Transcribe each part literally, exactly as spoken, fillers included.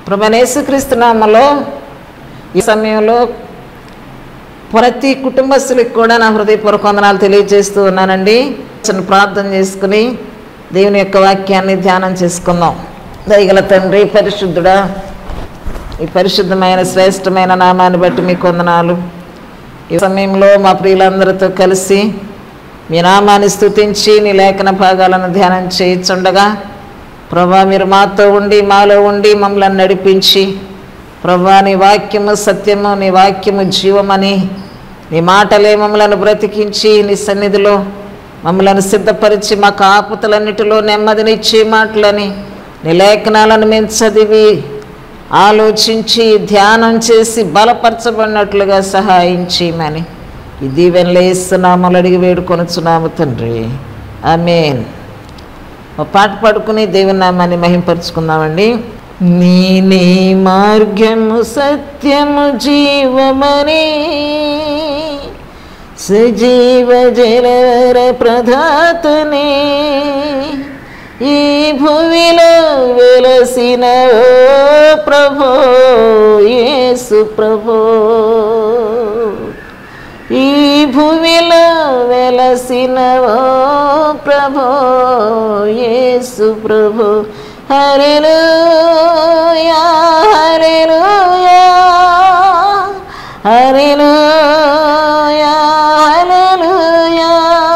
ప్రభువైన యేసుక్రీస్తు నామములో ఈ సమయంలో ప్రతి కుటుంబస్తులకు కూడా నా హృదయపూర్వక వందనాలు తెలియజేస్తూ ఉన్నానండి. చిన్న ప్రార్థన చేసుకుని దేవుని యొక్క వాక్యాన్ని ధ్యానం చేసుకుందాం. దయగల తండ్రి, పరిశుద్ధుడా, ఈ పరిశుద్ధమైన శ్రేష్టమైన నామాన్ని బట్టి మీకు వందనాలు. ఈ సమయంలో మా ప్రియులందరితో కలిసి మీ నామాన్ని స్తుతించి నీ లేఖన భాగాలను ధ్యానం చేయించుండగా ప్రభా మీరు మాతో ఉండి మాలో ఉండి మమ్మల్ని నడిపించి ప్రభా నీ వాక్యము సత్యము, నీ వాక్యము జీవమని, నీ మాటలే మమ్మలను బ్రతికించి నీ సన్నిధిలో మమ్మలను సిద్ధపరిచి మా కాపుతలన్నిటిలో నెమ్మదినిచ్చే మాటలని నీ లేఖనాలను మేము చదివి ఆలోచించి ధ్యానం చేసి బలపరచబడినట్లుగా సహాయం చేయమని ఈ దీవెనలు యేసునామములో అడిగి వేడుకొనుచున్నాము తండ్రి, ఆమేన్. ఒక పాట పాడుకుని దేవుని నామాన్ని మహింపరుచుకుందామండి. నీ మార్గము సత్యము జీవమని సజీవ జలవర ప్రదాతనే ఈ భూమిలో వెలసిన ఓ ప్రభో యేసు ప్రభో, ఈ భూమిలో వెలసిన ఓ ప్రభో యేసు ప్రభో. హల్లెలూయా హల్లెలూయా హల్లెలూయా హల్లెలూయా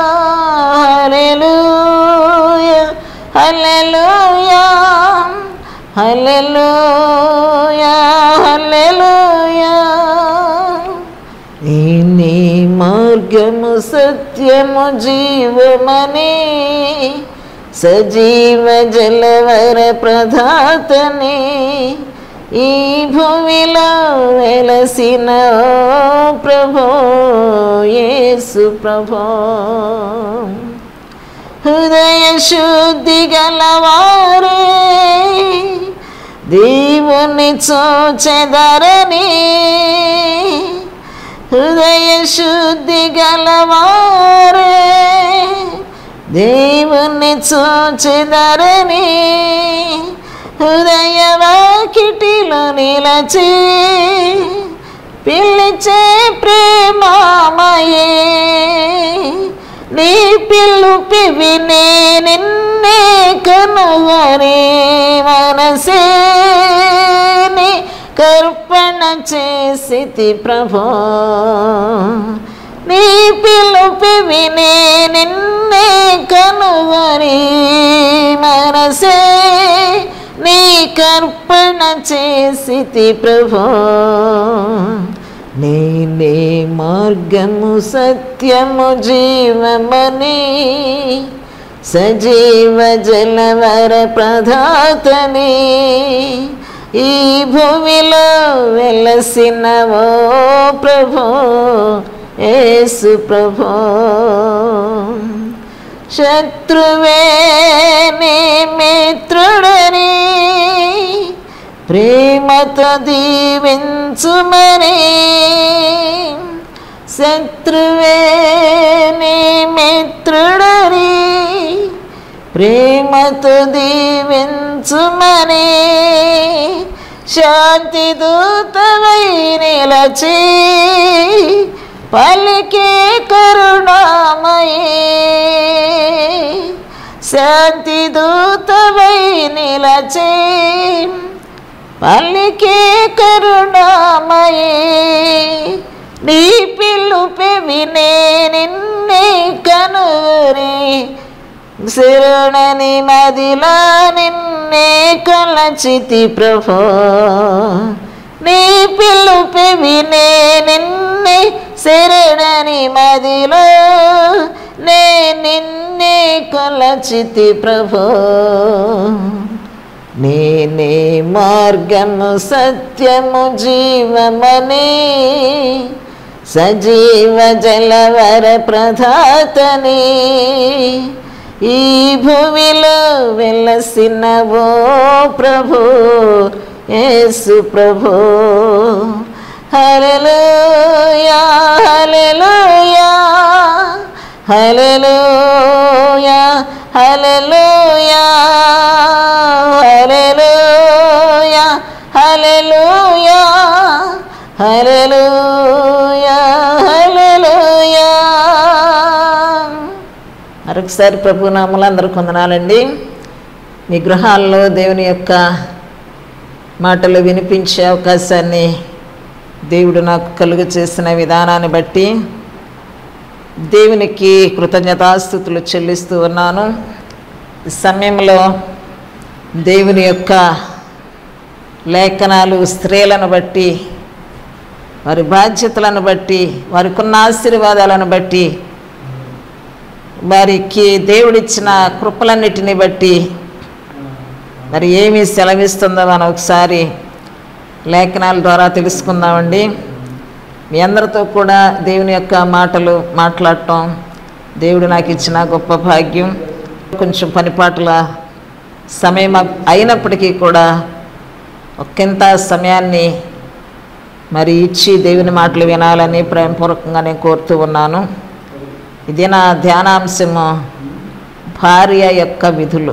హల్లెలూయా హల్లెలూయా హల్లెలూయా హల్లెలూయా. నీ మార్గము సత్యము జీవమని సజీవ జలవర ప్రదాతనే ఈ భూమిలో వెలసిన ఓ ప్రభో యేసు ప్రభో. హృదయ శుద్ధి గలవారే దేవుని చూచెదరని, హృదయ శుద్ధి గలవారే దేవుని చూచెదరని, హృదయ వాకిటిలో నిలచి పిలిచే ప్రేమామయే, నీ పిలుపు వినే నిన్నే కనుగొని మనసే నీ కర్పణ చేసితి ప్రభో, నీ పిలుపు వినే నిన్నే కనుగొని మనసే నీ కర్పణ చేసితి ప్రభో. నేనే మార్గము సత్యము జీవమని సజీవ జలవర ప్రదాతనే ఈ భూమిలో వెలసిన ఓ ప్రభో యేసు ప్రభో. శత్రువే నీ మిత్రుడని ప్రేమతో దీవించుమని, శత్రువే నీ మిత్రుడని ప్రేమతో దీవించుమని, శాంతి దూతవై నిలచి పలికే కరుణామయే, శాంతి దూతవై నిలచి పలికే కరుణామయే, నీ పిలుపు వినే నిన్నే కనుగొని శరణని మదిలో నిన్నే కొలచితి ప్రభో, నీ పిలుపు వినే నిన్నే శరణని మదిలో నే నిన్నే కొలచితి ప్రభో. నేనే మార్గము సత్యము జీవమని సజీవ జలవర ప్రదాతనే ఈ భూమిలో వెలసిన ఓ ప్రభో యేసు ప్రభో. హల్లెలూయా హల్లెలూయా హల్లెలూయా హల్లెలూయా హల్లెలూయా హల్లెలూయా హల్లెలూయా హల్లెలూయా. మరొకసారి ప్రభు నామములో అందరికీ వందనాలండి. మీ గృహాల్లో దేవుని యొక్క మాటలు వినిపించే అవకాశాన్ని దేవుడు నాకు కలుగ చేసిన విధానాన్ని బట్టి దేవునికి కృతజ్ఞతాస్తుతులు చెల్లిస్తూ ఉన్నాను. ఈ సమయంలో దేవుని యొక్క లేఖనాలు స్త్రీలను బట్టి, వారి బాధ్యతలను బట్టి, వారికి ఉన్న ఆశీర్వాదాలను బట్టి, వారికి దేవుడిచ్చిన కృపలన్నిటిని బట్టి మరి ఏమి సెలవిస్తుందో మనం ఒకసారి లేఖనాల ద్వారా తెలుసుకుందామండి. మీ అందరితో కూడా దేవుని యొక్క మాటలు మాట్లాడటం దేవుడు నాకు ఇచ్చిన గొప్ప భాగ్యం. కొంచెం పనిపాట్ల సమయం అయినప్పటికీ కూడా ఒకంత సమయాన్ని మరి ఇచ్చి దేవుని మాటలు వినాలని ప్రేమపూర్వకంగా నేను కోరుతూ ఉన్నాను. ఇది నా ధ్యానాంశము భార్య యొక్క విధులు.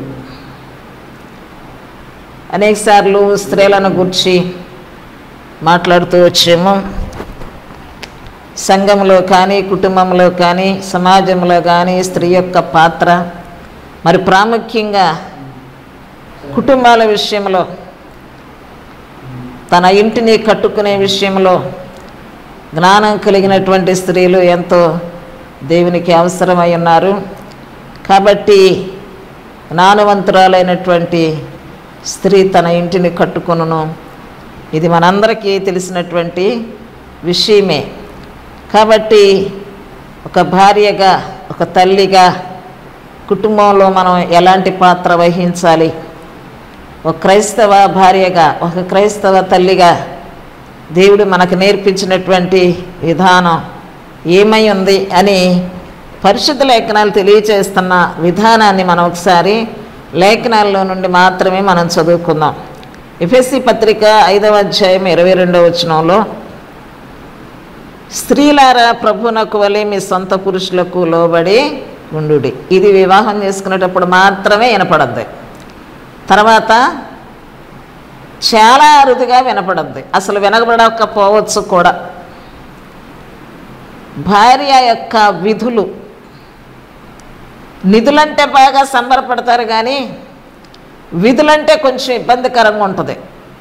అనేకసార్లు స్త్రీలను గురించి మాట్లాడుతూ వచ్చాము. సంఘంలో కానీ, కుటుంబంలో కానీ, సమాజంలో కానీ స్త్రీ యొక్క పాత్ర, మరి ప్రాముఖ్యంగా కుటుంబాల విషయంలో, తన ఇంటిని కట్టుకునే విషయంలో జ్ఞానం కలిగినటువంటి స్త్రీలు ఎంతో దేవునికి అవసరమై ఉన్నారు. కాబట్టి జ్ఞానవంతురాలైనటువంటి స్త్రీ తన ఇంటిని కట్టుకొనును. ఇది మనందరికీ తెలిసినటువంటి విషయమే. కాబట్టి ఒక భార్యగా, ఒక తల్లిగా కుటుంబంలో మనం ఎలాంటి పాత్ర వహించాలి, ఒక క్రైస్తవ భార్యగా, ఒక క్రైస్తవ తల్లిగా దేవుడు మనకు నేర్పించినటువంటి విధానం ఏమై ఉంది అని పరిశుద్ధ లేఖనాలు తెలియచేస్తున్న విధానాన్ని మనం ఒకసారి లేఖనాల్లో నుండి మాత్రమే మనం చదువుకుందాం. ఎఫెసీ పత్రిక ఐదవ అధ్యాయం ఇరవై రెండవ వచనంలో, స్త్రీలారా ప్రభువునకు వలె మీ సొంత పురుషులకు లోబడి ఉండుడి. ఇది వివాహం చేసుకునేటప్పుడు మాత్రమే వినపడద్ది, తర్వాత చాలా అరుదుగా వినపడద్ది, అసలు వినబడకపోవచ్చు కూడా. భార్య యొక్క విధులు, నిధులంటే బాగా సంబరపడతారు కానీ విధులంటే కొంచెం ఇబ్బందికరంగా ఉంటుంది.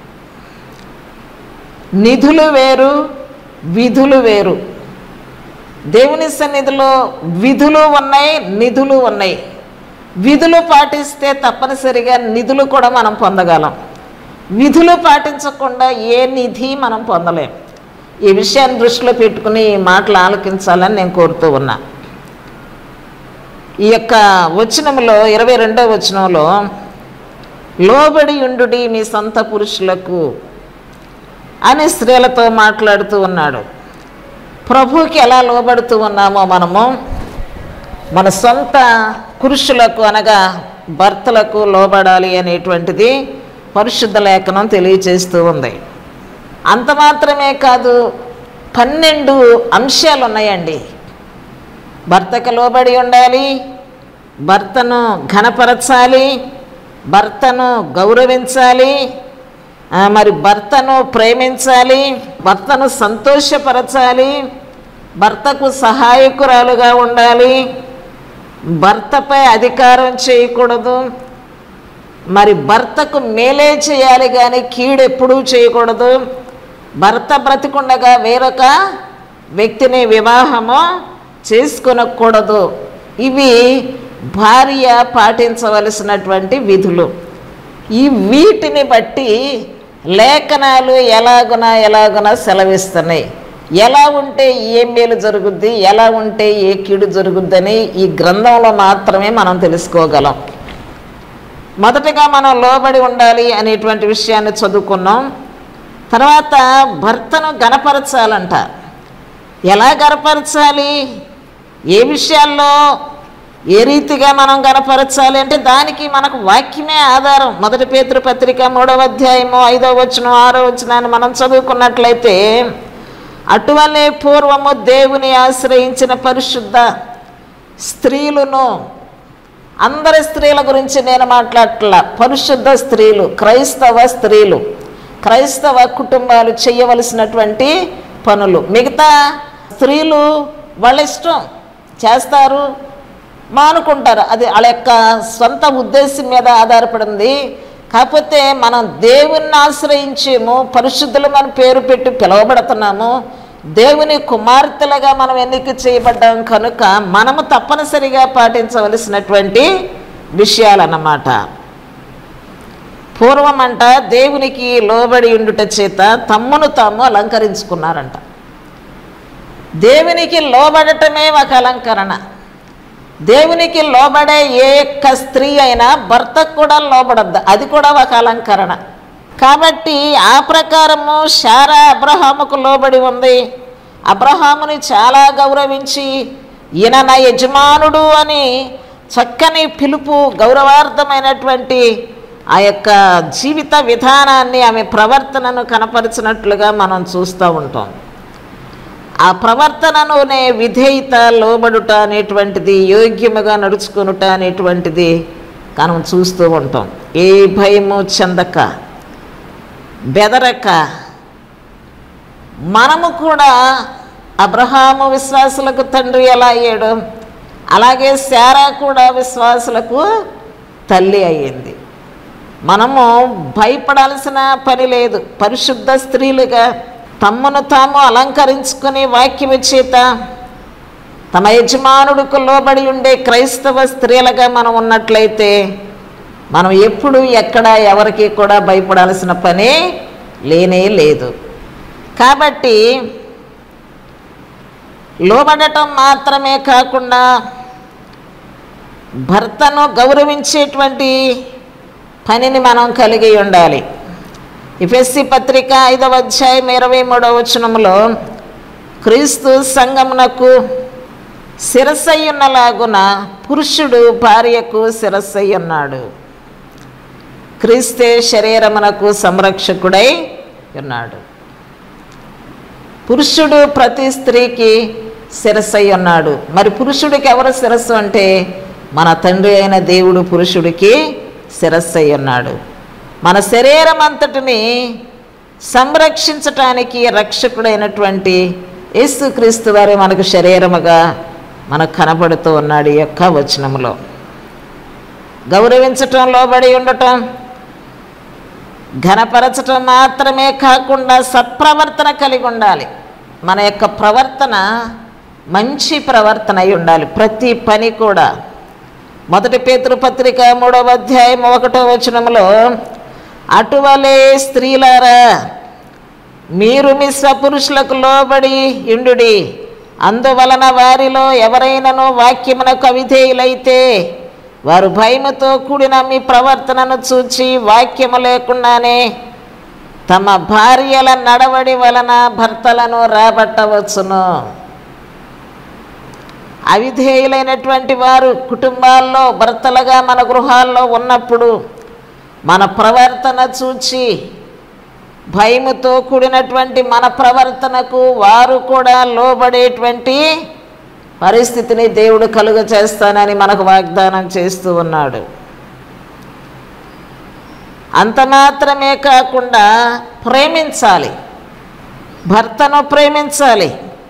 నిధులు వేరు, విధులు వేరు. దేవుని సన్నిధిలో విధులు ఉన్నాయి, నిధులు ఉన్నాయి. విధులు పాటిస్తే తప్పనిసరిగా నిధులు కూడా మనం పొందగలం. విధులు పాటించకుండా ఏ నిధి మనం పొందలేం. ఈ విషయాన్ని దృష్టిలో పెట్టుకుని ఈ మాటలు ఆలకించాలని నేను కోరుతూ ఉన్నా. ఈ యొక్క వచనంలో, ఇరవై రెండవ వచనంలో, లోబడి ఉండుడి మీ సొంత పురుషులకు అని స్త్రీలతో మాట్లాడుతూ ఉన్నాడు. ప్రభువుకి ఎలా లోబడుతూ ఉన్నామో మనము మన సొంత పురుషులకు అనగా భర్తలకు లోబడాలి అనేటువంటిది పరిశుద్ధ లేఖనం తెలియచేస్తూ ఉంది. అంత మాత్రమే కాదు, పన్నెండు అంశాలు ఉన్నాయండి. భర్తకు లోబడి ఉండాలి, భర్తను ఘనపరచాలి, భర్తను గౌరవించాలి, మరి భర్తను ప్రేమించాలి, భర్తను సంతోషపరచాలి, భర్తకు సహాయకురాలుగా ఉండాలి, భర్తపై అధికారం చేయకూడదు, మరి భర్తకు మేలే చేయాలి కానీ కీడెప్పుడూ చేయకూడదు, భర్త బ్రతికుండగా వేరొక వ్యక్తిని వివాహము చేసుకొనకూడదు. ఇవి భార్య పాటించవలసినటువంటి విధులు. ఈ వీటిని బట్టి లేఖనాలు ఎలాగునా ఎలాగునా సెలవిస్తున్నాయి. ఎలా ఉంటే ఏ మేలు జరుగుద్ది, ఎలా ఉంటే ఏ కీడు జరుగుద్దని ఈ గ్రంథంలో మాత్రమే మనం తెలుసుకోగలం. మొదటగా మనం లోబడి ఉండాలి అనేటువంటి విషయాన్ని చదువుకున్నాం. తర్వాత భర్తను గణపరచాలంట. ఎలా గణపరచాలి, ఏ విషయాల్లో ఏ రీతిగా మనం గణపరచాలి అంటే దానికి మనకు వాక్యమే ఆధారం. మొదటి పేతురు పత్రిక మూడవ అధ్యాయము ఐదవ వచనం ఆరో వచనాన్ని మనం చదువుకున్నట్లయితే, అటువలే పూర్వము దేవుని ఆశ్రయించిన పరిశుద్ధ స్త్రీలను, అందరి స్త్రీల గురించి నేను మాట్లాడట్లా, పరిశుద్ధ స్త్రీలు, క్రైస్తవ స్త్రీలు, క్రైస్తవ కుటుంబాలు చేయవలసినటువంటి పనులు. మిగతా స్త్రీలు వాళ్ళ ఇష్టం చేస్తారు, మానుకుంటారు, అది వాళ్ళ యొక్క సొంత ఉద్దేశం మీద ఆధారపడింది. కాకపోతే మనం దేవుణ్ణి ఆశ్రయించేము, పరిశుద్ధులు మన పేరు పెట్టి పిలువబడుతున్నాము, దేవుని కుమార్తెలుగా మనం ఎన్నిక చేయబడ్డాం కనుక మనము తప్పనిసరిగా పాటించవలసినటువంటి విషయాలన్నమాట. పూర్వం అంట దేవునికి లోబడి ఉండుట చేత తమ్మును తాము అలంకరించుకున్నారంట. దేవునికి లోబడటమే ఒక అలంకరణ. దేవునికి లోబడే ఏ యొక్క స్త్రీ అయినా భర్తకు కూడా లోబడద్దు, అది కూడా ఒక అలంకరణ. కాబట్టి ఆ ప్రకారము శారా అబ్రహాముకు లోబడి ఉంది. అబ్రహాముని చాలా గౌరవించి ఈయన నా యజమానుడు అని చక్కని పిలుపు, గౌరవార్థమైనటువంటి ఆ యొక్క జీవిత విధానాన్ని, ఆమె ప్రవర్తనను కనపరిచినట్లుగా మనం చూస్తూ ఉంటాం. ఆ ప్రవర్తనలోనే విధేయత, లోబడుట అనేటువంటిది, యోగ్యముగా నడుచుకునుట అనేటువంటిది మనం చూస్తూ ఉంటాం. ఏ భయము చెందక, బెదరక మనము కూడా అబ్రహాము విశ్వాసులకు తండ్రి ఎలా అయ్యాడు, అలాగే శారా కూడా విశ్వాసులకు తల్లి అయ్యింది. మనము భయపడాల్సిన పని లేదు. పరిశుద్ధ స్త్రీలుగా తమ్మును తాము అలంకరించుకుని వాక్యము చేత తమ యజమానుడికి లోబడి ఉండే క్రైస్తవ స్త్రీలుగా మనం ఉన్నట్లయితే మనం ఎప్పుడు ఎక్కడ ఎవరికి కూడా భయపడాల్సిన పని లేనే లేదు. కాబట్టి లోబడటం మాత్రమే కాకుండా భర్తను గౌరవించేటువంటి పనిని మనం కలిగి ఉండాలి. ఎఫెసీ పత్రిక ఐదవ అధ్యాయం ఇరవై మూడవ వచనంలో క్రీస్తు సంఘమునకు శిరస్సయ్యున్నలాగున పురుషుడు భార్యకు శిరస్సై ఉన్నాడు. క్రీస్తే శరీరమునకు సంరక్షకుడై ఉన్నాడు. పురుషుడు ప్రతి స్త్రీకి శిరస్సై ఉన్నాడు. మరి పురుషుడికి ఎవరు శిరస్సు అంటే మన తండ్రి అయిన దేవుడు పురుషుడికి శిరస్సై ఉన్నాడు. మన శరీరం అంతటిని సంరక్షించటానికి రక్షకుడైనటువంటి యేసుక్రీస్తు వారు మనకు శరీరముగా మనకు కనబడుతూ ఉన్నాడు. ఈ యొక్క వచనంలో గౌరవించటం, లోబడి ఉండటం, ఘనపరచటం మాత్రమే కాకుండా సత్ప్రవర్తన కలిగి ఉండాలి. మన యొక్క ప్రవర్తన మంచి ప్రవర్తన అయి ఉండాలి. ప్రతి పని కూడా మొదటి పేతురు పత్రిక మూడవ అధ్యాయం ఒకటో వచనంలో అటువలే స్త్రీలారా మీరు మీ స్వపురుషులకు లోబడి ఉండుడి, అందువలన వారిలో ఎవరైనాను వాక్యమునకు అవిధేయులైతే వారు భయముతో కూడిన మీ ప్రవర్తనను చూచి వాక్యము లేకుండానే తమ భార్యల నడవడి వలన భర్తలను రాబట్టవచ్చును. అవిధేయులైనటువంటి వారు కుటుంబాల్లో భర్తలుగా మన గృహాల్లో ఉన్నప్పుడు మన ప్రవర్తన చూచి భయముతో కూడినటువంటి మన ప్రవర్తనకు వారు కూడా లోబడేటువంటి పరిస్థితిని దేవుడు కలుగ చేస్తానని మనకు వాగ్దానం చేస్తూ ఉన్నాడు. అంత మాత్రమే కాకుండా ప్రేమించాలి, భర్తను ప్రేమించాలి.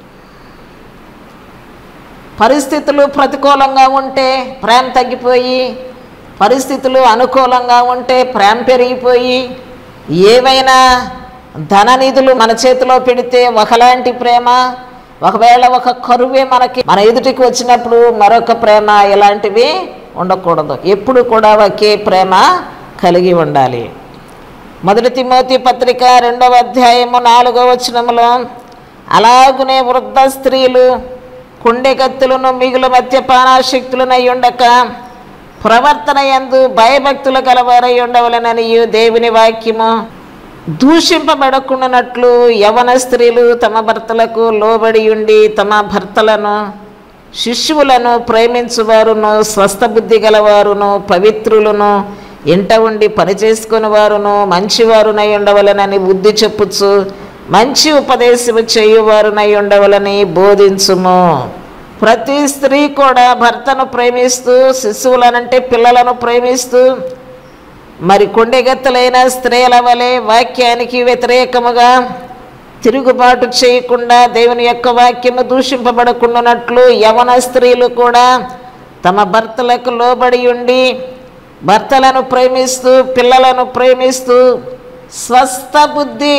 పరిస్థితులు ప్రతికూలంగా ఉంటే ప్రేమ తగ్గిపోయి, పరిస్థితులు అనుకూలంగా ఉంటే ప్రేమ పెరిగిపోయి, ఏవైనా ధననిధులు మన చేతిలో పెడితే ఒకలాంటి ప్రేమ, ఒకవేళ ఒక కరువే మనకి మన ఎదుటికి వచ్చినప్పుడు మరొక ప్రేమ, ఇలాంటివి ఉండకూడదు. ఎప్పుడు కూడా ఒకే ప్రేమ కలిగి ఉండాలి. మొదటి తిమోతి పత్రిక రెండవ అధ్యాయము నాలుగవ వచనములో అలాగునే వృద్ధ స్త్రీలు కుండెకత్తులను మిగులు మద్యపానాశక్తులనై ఉండక ప్రవర్తన యందు భయభక్తులు గలవారై ఉండవలెనని దేవుని వాక్యము దూషింపబడకుండానట్లు యవన స్త్రీలు తమ భర్తలకు లోబడి ఉండి తమ భర్తలను శిశువులను ప్రేమించువారును స్వస్థ బుద్ధి గలవారును పవిత్రులను ఇంట ఉండి పనిచేసుకుని వారును మంచివారునై ఉండవలెనని బుద్ధి చెప్పుచు మంచి ఉపదేశము చేయువారునై ఉండవలని బోధించుము. ప్రతి స్త్రీ కూడా భర్తను ప్రేమిస్తూ, శిశువులనంటే పిల్లలను ప్రేమిస్తూ, మరి కొండెగత్తులైన స్త్రీల వలె వాక్యానికి వ్యతిరేకముగా తిరుగుబాటు చేయకుండా దేవుని యొక్క వాక్యము దూషింపబడకుండానట్లు యవన స్త్రీలు కూడా తమ భర్తలకు లోబడి ఉండి భర్తలను ప్రేమిస్తూ పిల్లలను ప్రేమిస్తూ స్వస్థ బుద్ధి.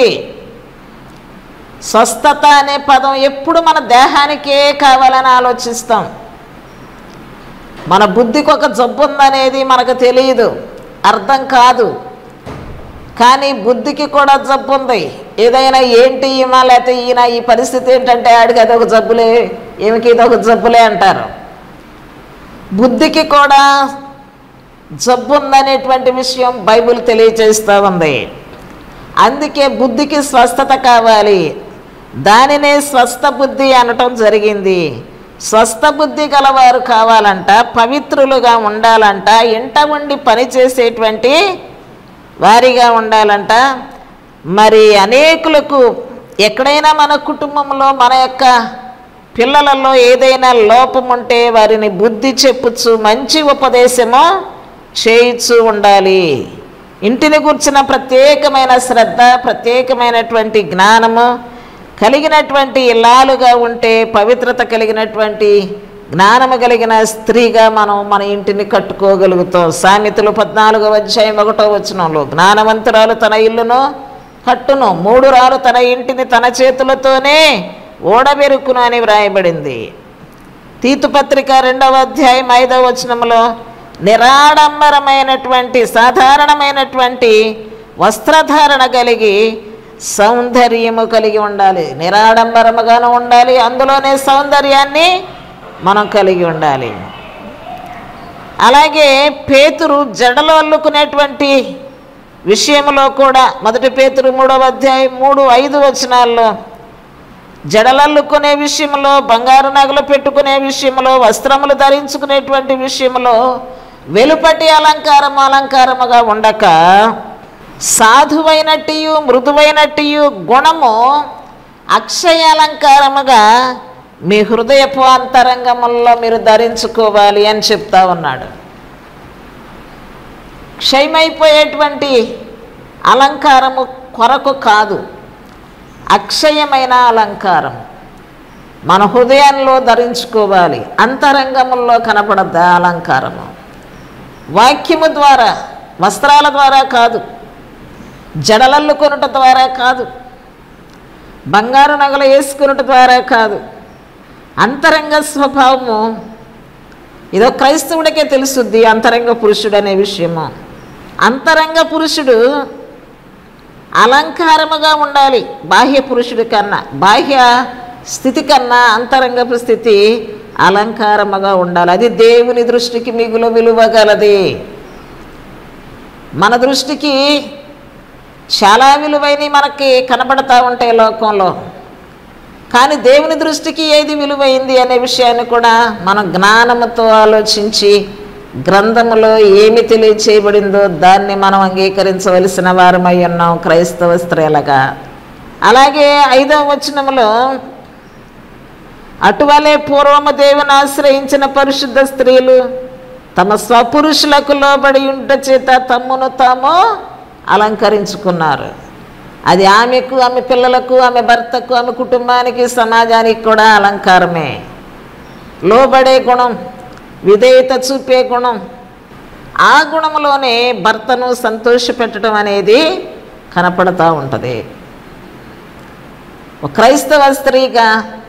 స్వస్థత అనే పదం ఎప్పుడు మన దేహానికే కావాలని ఆలోచిస్తాం. మన బుద్ధికి ఒక జబ్బు ఉందనేది మనకు తెలియదు, అర్థం కాదు. కానీ బుద్ధికి కూడా జబ్బు ఉంది. ఏదైనా ఏంటి ఈమె లేకపోతే ఈయన ఈ పరిస్థితి ఏంటంటే ఆడికి అదొక జబ్బులే, ఏమికి ఇదొక జబ్బులే అంటారు. బుద్ధికి కూడా జబ్బు ఉందనేటువంటి విషయం బైబిల్ తెలియజేస్తూ ఉంది. అందుకే బుద్ధికి స్వస్థత కావాలి, దానినే స్వస్థ బుద్ధి అనటం జరిగింది. స్వస్థ బుద్ధి గలవారు కావాలంట, పవిత్రులుగా ఉండాలంట, ఇంట ఉండి పనిచేసేటువంటి వారిగా ఉండాలంట. మరి అనేకులకు ఎక్కడైనా మన కుటుంబంలో మన యొక్క పిల్లలలో ఏదైనా లోపం ఉంటే వారిని బుద్ధి చెప్పుచ్చు, మంచి ఉపదేశము చేయిచ్చు ఉండాలి. ఇంటిని గుర్చిన ప్రత్యేకమైన శ్రద్ధ, ప్రత్యేకమైనటువంటి జ్ఞానము కలిగినటువంటి ఇల్లాలుగా ఉంటే పవిత్రత కలిగినటువంటి జ్ఞానము కలిగిన స్త్రీగా మనం మన ఇంటిని కట్టుకోగలుగుతాం. సామెతలు పద్నాలుగవ అధ్యాయం ఒకటో వచనంలో జ్ఞానవంతురాలు తన ఇల్లును కట్టును, మూడు రాలు తన ఇంటిని తన చేతులతోనే ఓడబెరుకును అని వ్రాయబడింది. తీతు పత్రిక రెండవ అధ్యాయం ఐదవ వచనంలో నిరాడంబరమైనటువంటి సాధారణమైనటువంటి వస్త్రధారణ కలిగి సౌందర్యము కలిగి ఉండాలి. నిరాడంబరముగాను ఉండాలి, అందులోనే సౌందర్యాన్ని మనం కలిగి ఉండాలి. అలాగే పేతురు జడలు అల్లుకునేటువంటి విషయంలో కూడా మొదటి పేతురు మూడవ అధ్యాయం మూడు ఐదు వచనాల్లో జడలల్లుకునే విషయంలో, బంగారు నగలు పెట్టుకునే విషయంలో, వస్త్రములు ధరించుకునేటువంటి విషయంలో వెలుపటి అలంకారము అలంకారముగా ఉండక సాధువైనట్టు మృదువైనట్టు గుణము అక్షయ అలంకారముగా మీ హృదయపు అంతరంగముల్లో మీరు ధరించుకోవాలి అని చెప్తా ఉన్నాడు. క్షయమైపోయేటువంటి అలంకారము కొరకు కాదు, అక్షయమైన అలంకారం మన హృదయంలో ధరించుకోవాలి. అంతరంగముల్లో కనపడద్దా అలంకారము? వాక్యము ద్వారా, వస్త్రాల ద్వారా కాదు, జడలల్లుకొనుట ద్వారా కాదు, బంగారు నగలు వేసుకొనుట ద్వారా కాదు. అంతరంగ స్వభావము ఇదో క్రైస్తవుడికే తెలుసుద్ది అంతరంగ పురుషుడు అనే విషయము. అంతరంగ పురుషుడు అలంకారముగా ఉండాలి బాహ్య పురుషుడి కన్నా. బాహ్య స్థితి కన్నా అంతరంగపు స్థితి అలంకారముగా ఉండాలి. అది దేవుని దృష్టికి మిగులు విలువ గలది. మన దృష్టికి చాలా విలువైనవి మనకి కనబడతా ఉంటాయి లోకంలో, కానీ దేవుని దృష్టికి ఏది విలువైంది అనే విషయాన్ని కూడా మనం జ్ఞానముతో ఆలోచించి గ్రంథములో ఏమి తెలియచేయబడిందో దాన్ని మనం అంగీకరించవలసిన వారమై ఉన్నాం క్రైస్తవ స్త్రీలుగా. అలాగే ఐదవ వచనములో అటువలే పూర్వము దేవుని ఆశ్రయించిన పరిశుద్ధ స్త్రీలు తమ స్వపురుషులకు లోబడి ఉంట చేత తమ్మును తాము అలంకరించుకున్నారు. అది ఆమెకు, ఆమె పిల్లలకు, ఆమె భర్తకు, ఆమె కుటుంబానికి, సమాజానికి కూడా అలంకారమే. లోబడే గుణం, విధేయత చూపే గుణం, ఆ గుణంలోనే భర్తను సంతోషపెట్టడం అనేది కనపడతా ఉంటుంది. ఒక క్రైస్తవ స్త్రీగా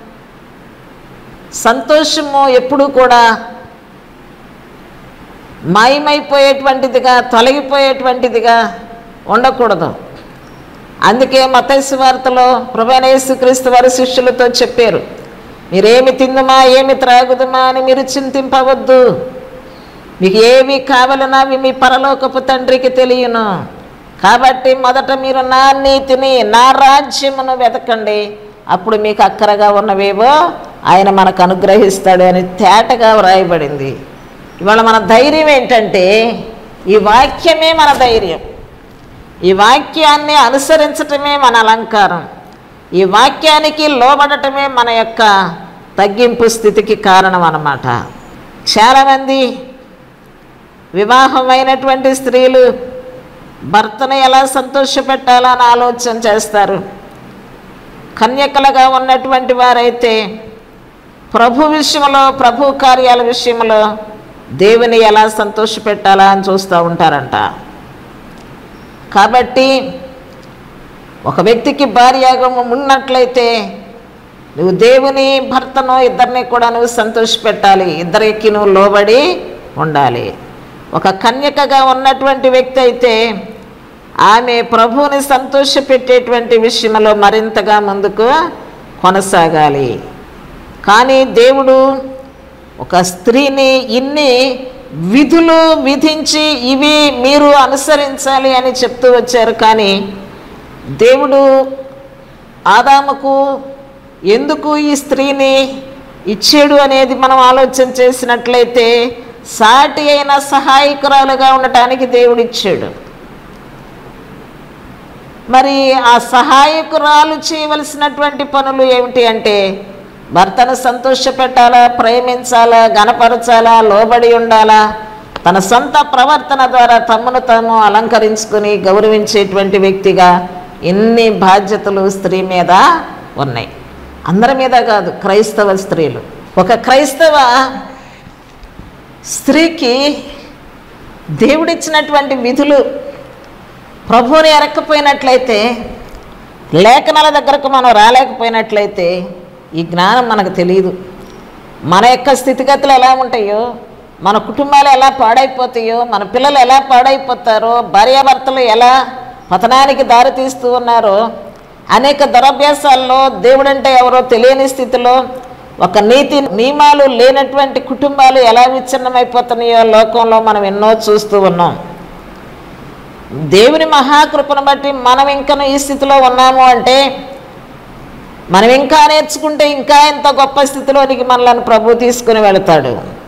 సంతోషము ఎప్పుడూ కూడా మాయమైపోయేటువంటిదిగా, తొలగిపోయేటువంటిదిగా ఉండకూడదు. అందుకే మత్తయి సువార్తలో ప్రభువైన యేసుక్రీస్తు వారి శిష్యులతో చెప్పారు, మీరేమి తిందుమా ఏమి త్రాగుదుమా అని మీరు చింతింపవద్దు, మీకు ఏవి కావాలన్నా అవి మీ పరలోకపు తండ్రికి తెలియను. కాబట్టి మొదట మీరు నా నీతిని, నా రాజ్యమును వెతకండి, అప్పుడు మీకు అక్కరగా ఉన్నవేవో ఆయన మనకు అనుగ్రహిస్తాడు అని తేటగా వ్రాయబడింది. ఇవాళ మన ధైర్యం ఏంటంటే ఈ వాక్యమే మన ధైర్యం. ఈ వాక్యాన్ని అనుసరించటమే మన అలంకారం. ఈ వాక్యానికి లోబడటమే మన యొక్క తగ్గింపు స్థితికి కారణం అన్నమాట. చాలామంది వివాహమైనటువంటి స్త్రీలు భర్తను ఎలా సంతోషపెట్టాలని ఆలోచన చేస్తారు. కన్యకలుగా ఉన్నటువంటి వారైతే ప్రభు విషయంలో, ప్రభు కార్యాల విషయంలో దేవుని ఎలా సంతోషపెట్టాలా అని చూస్తూ ఉంటారంట. కాబట్టి ఒక వ్యక్తికి భార్యగా ఉన్నట్లయితే నువ్వు దేవుని భర్తను ఇద్దరిని కూడా నువ్వు సంతోషపెట్టాలి, ఇద్దరికి నువ్వు లోబడి ఉండాలి. ఒక కన్యకగా ఉన్నటువంటి వ్యక్తి అయితే ఆమె ప్రభువుని సంతోషపెట్టేటువంటి విషయంలో మరింతగా ముందుకు కొనసాగాలి. కానీ దేవుడు ఒక స్త్రీని ఇన్ని విధులు విధించి ఇవి మీరు అనుసరించాలి అని చెప్తూ వచ్చారు. కానీ దేవుడు ఆదాముకు ఎందుకు ఈ స్త్రీని ఇచ్చాడు అనేది మనం ఆలోచన చేసినట్లయితే సాటి అయిన సహాయకురాలుగా ఉండటానికి దేవుడు ఇచ్చాడు. మరి ఆ సహాయకురాలు చేయవలసినటువంటి పనులు ఏమిటి అంటే భర్తను సంతోషపెట్టాలా, ప్రేమించాలా, గణపరచాలా, లోబడి ఉండాలా, తన సొంత ప్రవర్తన ద్వారా తమను తాము అలంకరించుకొని గౌరవించేటువంటి వ్యక్తిగా ఎన్ని బాధ్యతలు స్త్రీ మీద ఉన్నాయి. అందరి మీద కాదు, క్రైస్తవ స్త్రీలు. ఒక క్రైస్తవ స్త్రీకి దేవుడిచ్చినటువంటి విధులు ప్రభువుని ఎరక్కపోయినట్లయితే, లేఖనాల దగ్గరకు మనం రాలేకపోయినట్లయితే ఈ జ్ఞానం మనకు తెలియదు. మన యొక్క స్థితిగతులు ఎలా ఉంటాయో, మన కుటుంబాలు ఎలా పాడైపోతాయో, మన పిల్లలు ఎలా పాడైపోతారో, భార్యాభర్తలు ఎలా పతనానికి దారి తీస్తూ ఉన్నారో, అనేక దురభ్యాసాల్లో దేవుడంటే ఎవరో తెలియని స్థితిలో ఒక నీతి నియమాలు లేనటువంటి కుటుంబాలు ఎలా విచ్ఛిన్నమైపోతున్నాయో లోకంలో మనం ఎన్నో చూస్తూ ఉన్నాం. దేవుని మహాకృపను బట్టి మనం ఇంకా ఈ స్థితిలో ఉన్నాము అంటే మనం ఇంకా నేర్చుకుంటే ఇంకా ఎంత గొప్ప స్థితిలోనికి మనల్ని ప్రభు తీసుకుని వెళతాడు.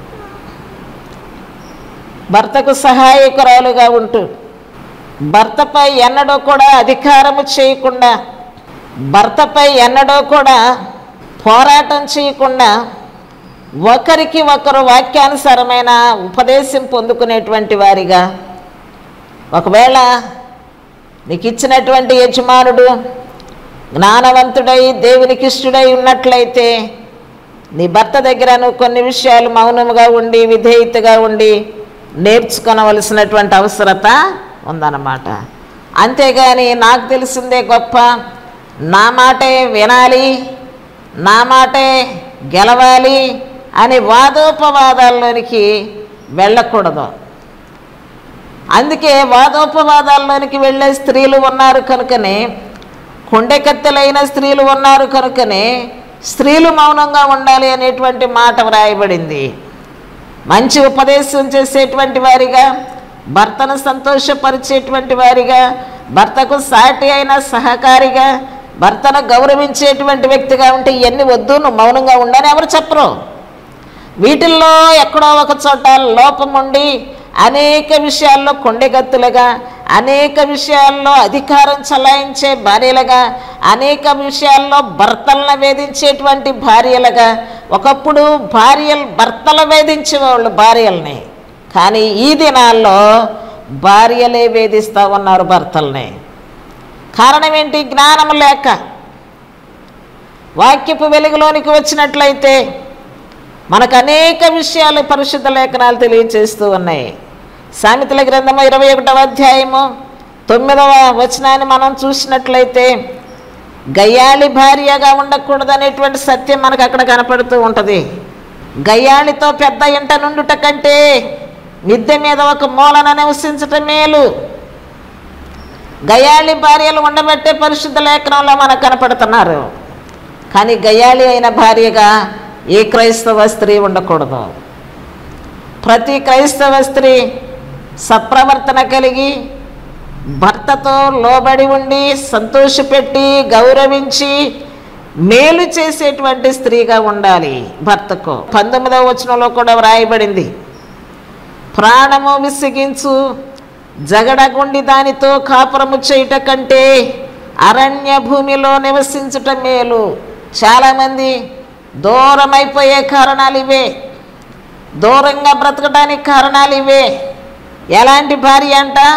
భర్తకు సహాయకురాలుగా ఉంటూ భర్తపై ఎన్నడూ కూడా అధికారము చేయకుండా, భర్తపై ఎన్నడూ కూడా పోరాటం చేయకుండా ఒకరికి ఒకరు వాక్యానుసారమైన ఉపదేశం పొందుకునేటువంటి వారిగా, ఒకవేళ నీకు ఇచ్చినటువంటి యజమానుడు జ్ఞానవంతుడై దేవునికి ఇష్టడై ఉన్నట్లయితే నీ భర్త దగ్గర నువ్వు కొన్ని విషయాలు మౌనముగా ఉండి విధేయతగా ఉండి నేర్చుకోవలసినటువంటి అవసరత ఉందన్నమాట. అంతేగాని నాకు తెలిసిందే గొప్ప, నా మాటే వినాలి, నా మాటే గెలవాలి అని వాదోపవాదాల్లోనికి వెళ్ళకూడదు. అందుకే వాదోపవాదాల్లోనికి వెళ్ళే స్త్రీలు ఉన్నారు కనుకనే, కొండెకత్తెలైన స్త్రీలు ఉన్నారు కనుకనే స్త్రీలు మౌనంగా ఉండాలి అనేటువంటి మాట వ్రాయబడింది. మంచి ఉపదేశం చేసేటువంటి వారిగా, భర్తను సంతోషపరిచేటువంటి వారిగా, భర్తకు సాటి అయిన సహకారిగా, భర్తను గౌరవించేటువంటి వ్యక్తిగా ఉంటే ఇవన్నీ వద్దు, నువ్వు మౌనంగా ఉండని ఎవరు చెప్పరు. వీటిల్లో ఎక్కడో ఒక చోట లోపం ఉండి అనేక విషయాల్లో కొండెగత్తులుగా, అనేక విషయాల్లో అధికారం చలాయించే భార్యలుగా, అనేక విషయాల్లో భర్తలను వేధించేటువంటి భార్యలుగా, ఒకప్పుడు భార్యలు భర్తలు వేధించేవాళ్ళు భార్యల్ని, కానీ ఈ దినాల్లో భార్యలే వేధిస్తూ ఉన్నారు భర్తల్ని. కారణం ఏంటి? జ్ఞానం లేక. వాక్యపు వెలుగులోనికి వచ్చినట్లయితే మనకు అనేక విషయాలు పరిశుద్ధ లేఖనాలు తెలియజేస్తూ ఉన్నాయి. సామెతల గ్రంథము ఇరవై ఒకటవ అధ్యాయము తొమ్మిదవ వచనాన్ని మనం చూసినట్లయితే గయ్యాళి భార్యగా ఉండకూడదు అనేటువంటి సత్యం మనకు అక్కడ కనపడుతూ ఉంటుంది. గయ్యాళితో పెద్ద ఇంట నుండుట కంటే మిద్దె మీద ఒక మూలన నివసించటం మేలు. గయ్యాళి భార్యలు ఉండబట్టే పరిశుద్ధ లేఖనంలో మనకు కనపడుతున్నారు. కానీ గయ్యాళి అయిన భార్యగా ఏ క్రైస్తవ స్త్రీ ఉండకూడదు. ప్రతి క్రైస్తవ స్త్రీ సత్ప్రవర్తన కలిగి భర్తతో లోబడి ఉండి సంతోషపెట్టి గౌరవించి మేలు చేసేటువంటి స్త్రీగా ఉండాలి భర్తకు. పంతొమ్మిదవ వచనంలో కూడా వ్రాయబడింది, ప్రాణము విసిగించు జగడగుండి దానితో కాపురము చేయుట కంటే అరణ్య భూమిలో నివసించుట మేలు. చాలామంది దూరమైపోయే కారణాలు ఇవే, దూరంగా బ్రతకడానికి కారణాలు ఇవే. ఎలాంటి భార్య అంట?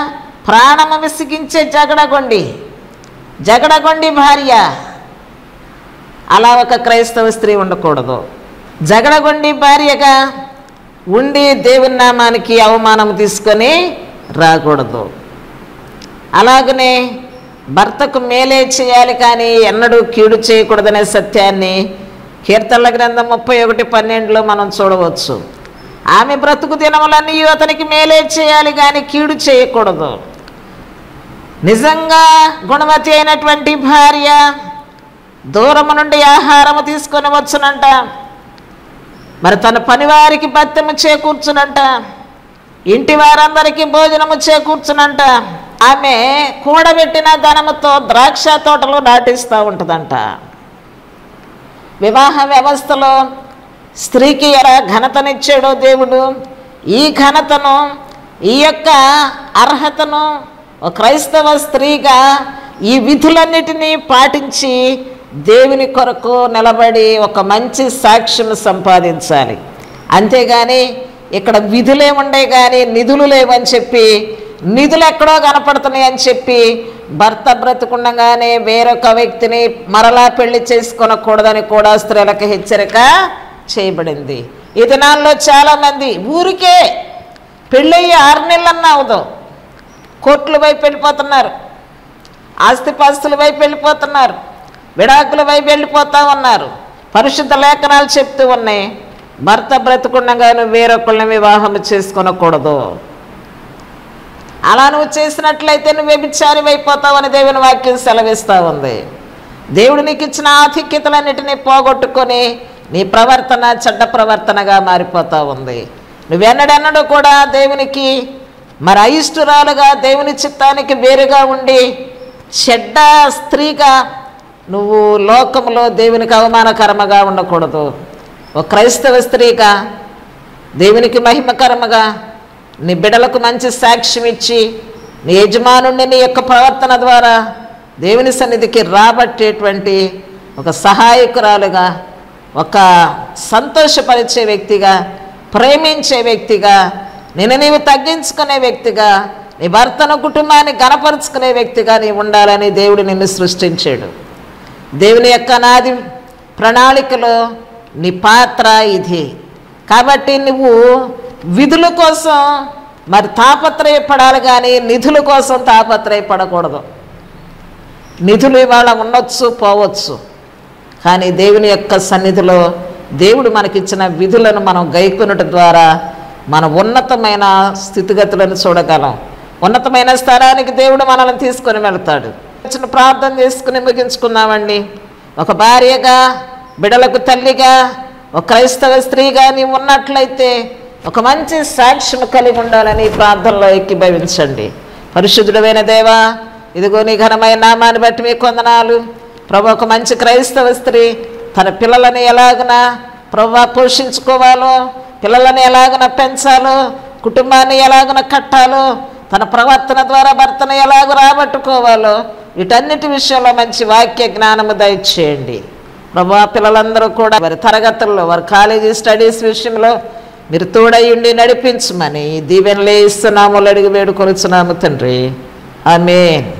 ప్రాణము విసిగించే జగడగొండి జగడగొండి భార్య. అలా ఒక క్రైస్తవ స్త్రీ ఉండకూడదు. జగడగొండి భార్యగా ఉండి దేవుని నామానికి అవమానం తీసుకొని రాకూడదు. అలాగనే భర్తకు మేలే చేయాలి కానీ ఎన్నడూ కీడు చేయకూడదనే సత్యాన్ని కీర్తనల గ్రంథం ముప్పై ఒకటి పన్నెండులో మనం చూడవచ్చు. ఆమె బ్రతుకు దినములన్నీ అతనికి మేలే చేయాలి కానీ కీడు చేయకూడదు. నిజంగా గుణవతి అయినటువంటి భార్య దూరము నుండి ఆహారము తీసుకొని వచ్చునంట. మరి తన పనివారికి భత్యము చేకూర్చునంట. ఇంటి వారందరికీ భోజనము చేకూర్చునంట. ఆమె కూడబెట్టిన ధనముతో ద్రాక్ష తోటలు నాటిస్తూ ఉంటుందంట. వివాహ వ్యవస్థలో స్త్రీకి ఎలా ఘనతనిచ్చాడో దేవుడు, ఈ ఘనతను, ఈ యొక్క అర్హతను ఒక క్రైస్తవ స్త్రీగా ఈ విధులన్నిటినీ పాటించి దేవుని కొరకు నిలబడి ఒక మంచి సాక్ష్యం సంపాదించాలి. అంతేగాని ఇక్కడ విధులే ఉండే కానీ నిధులు లేవని చెప్పి, నిధులు ఎక్కడో కనపడుతున్నాయి అని చెప్పి భర్త బ్రతుకుండగానే వేరొక వ్యక్తిని మరలా పెళ్లి చేసుకొనకూడదని కూడా స్త్రీలకు హెచ్చరిక చేయబడింది. ఈ దినాల్లో చాలామంది ఊరికే పెళ్ళయ్యి ఆరు నెలలన్నా అవదు, కోర్టుల వైపు వెళ్ళిపోతున్నారు, ఆస్తిపాస్తుల వైపు వెళ్ళిపోతున్నారు, విడాకుల వైపు వెళ్ళిపోతూ ఉన్నారు. పరిశుద్ధ లేఖనాలు చెప్తూ ఉన్నాయి, భర్త బ్రతుకుండగానే వేరొకళ్ళని వివాహం చేసుకొనకూడదు. అలా నువ్వు చేసినట్లయితే నువ్వు వ్యభిచారి అయిపోతావని దేవుని వాక్యం సెలవిస్తూ ఉంది. దేవుడు నీకు ఇచ్చిన ఆధిక్యతలన్నిటినీ పోగొట్టుకొని నీ ప్రవర్తన చెడ్డ ప్రవర్తనగా మారిపోతూ ఉంది. నువ్వెన్నడెన్నడూ కూడా దేవునికి మరి అయిష్టురాలుగా దేవుని చిత్తానికి వేరుగా ఉండి చెడ్డ స్త్రీగా నువ్వు లోకంలో దేవునికి అవమానకరముగా ఉండకూడదు. ఒక క్రైస్తవ స్త్రీగా దేవునికి మహిమకరముగా నీ బిడ్డలకు మంచి సాక్ష్యం ఇచ్చి నీ యజమానుడిని నీ యొక్క ప్రవర్తన ద్వారా దేవుని సన్నిధికి రాబట్టేటువంటి ఒక సహాయకురాలుగా, ఒక సంతోషపరిచే వ్యక్తిగా, ప్రేమించే వ్యక్తిగా, నిన్ను నీవు తగ్గించుకునే వ్యక్తిగా, నీ భర్తను కుటుంబాన్ని గణపరుచుకునే వ్యక్తిగా నీ ఉండాలని దేవుడు నిన్ను సృష్టించాడు. దేవుని యొక్క నాది ప్రణాళికలో నీ పాత్ర ఇది. కాబట్టి నువ్వు విధుల కోసం మరి తాపత్రయపడాలి కానీ నిధుల కోసం తాపత్రయపడకూడదు. నిధులు ఇవాళ ఉండొచ్చు, పోవచ్చు, కానీ దేవుని యొక్క సన్నిధిలో దేవుడు మనకిచ్చిన విధులను మనం గైకొనుట ద్వారా మన ఉన్నతమైన స్థితిగతులను చూడగలం. ఉన్నతమైన స్థానానికి దేవుడు మనల్ని తీసుకొని వెళ్తాడు. చిన్న ప్రార్థన చేసుకుని ముగించుకుందామండి. ఒక భార్యగా, బిడలకు తల్లిగా, ఒక క్రైస్తవ స్త్రీగా నీవు ఉన్నట్లయితే ఒక మంచి సాక్ష్యం కలిగి ఉండాలని ప్రార్థనలో ఏకీభవించండి. పరిశుద్ధుడైన దేవా, ఇదిగో నీ ఘనమైన నామాన్ని బట్టి మీ కొందనాలు ప్రభు. ఒక మంచి క్రైస్తవ స్త్రీ తన పిల్లలని ఎలాగన ప్రభు పోషించుకోవాలో, పిల్లలని ఎలాగన పెంచాలో, కుటుంబాన్ని ఎలాగన కట్టాలో, తన ప్రవర్తన ద్వారా భర్తను ఎలాగ రాబట్టుకోవాలో వీటన్నిటి విషయంలో మంచి వాక్య జ్ఞానము దయచేయండి ప్రభు. పిల్లలందరూ కూడా వారి తరగతుల్లో, వారి కాలేజీ స్టడీస్ విషయంలో మీరు తోడయ్యుండి నడిపించమని దీవెనలే ఇస్తున్నాము, అడిగి వేడుకొనుచున్నాము తండ్రి. ఆమేన్.